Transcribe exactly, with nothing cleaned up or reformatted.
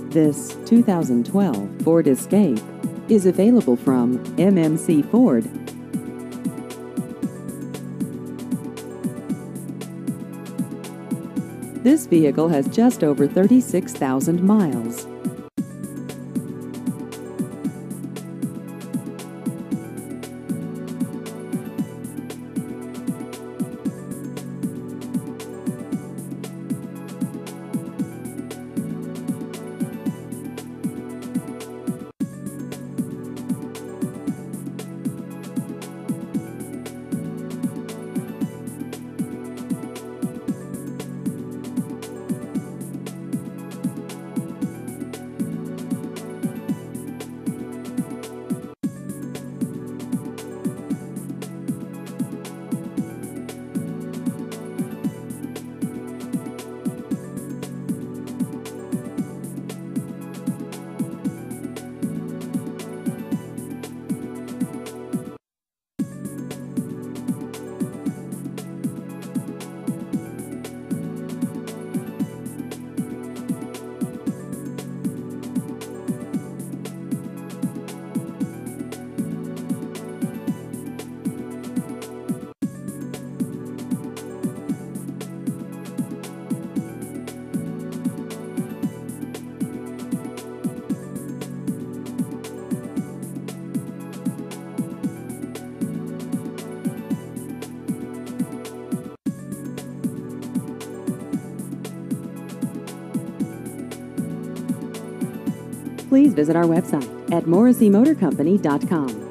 This two thousand twelve Ford Escape is available from M M C Ford. This vehicle has just over thirty-six thousand miles. Please visit our website at morrissey motor company dot com.